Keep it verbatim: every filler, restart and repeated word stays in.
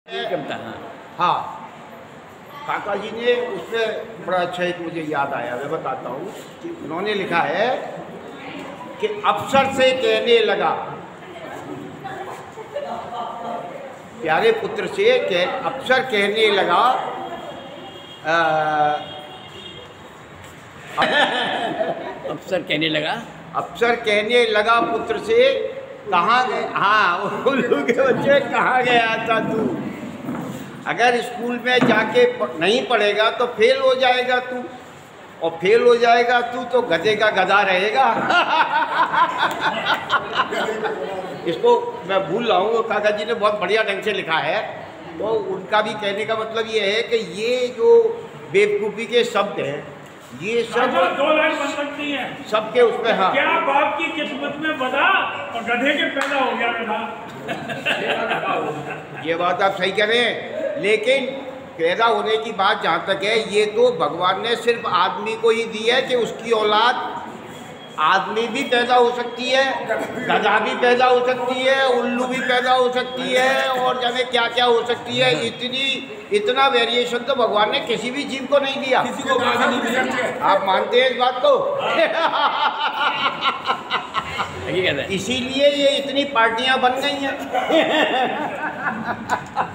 हाँ, काका जी ने उसमें बड़ा अच्छा एक मुझे याद आया, मैं बताता हूँ कि उन्होंने लिखा है कि अफसर से कहने लगा, प्यारे पुत्र से कह अफसर कहने लगा अफसर कहने लगा अफसर कहने लगा पुत्र से, कहाँ गए, हाँ उल्लू के बच्चे कहाँ गया था तू, अगर स्कूल में जाके नहीं पढ़ेगा तो फेल हो जाएगा तू, और फेल हो जाएगा तू तो गधे का गधा रहेगा। इसको मैं भूल रहा हूँ, काका जी ने बहुत बढ़िया ढंग से लिखा है। तो उनका भी कहने का मतलब ये है कि ये जो बेवकूफ़ी के शब्द हैं, ये सब दो लाइन बन सकती है सबके उसमें। हाँ, क्या बाप की किस्मत में बदा और गधे के पैदा हो गया गधा। ये बात आप सही कह रहे हैं, लेकिन पैदा होने की बात जहाँ तक है, ये तो भगवान ने सिर्फ आदमी को ही दी है कि उसकी औलाद आदमी भी पैदा हो सकती है, गधा भी पैदा हो सकती है, उल्लू भी पैदा हो सकती है, और जाने क्या क्या हो सकती है। इतनी इतना वेरिएशन तो भगवान ने किसी भी जीव को नहीं दिया, किसी को नहीं दिया। आप मानते हैं इस बात को? इसीलिए ये इतनी पार्टियां बन गई हैं।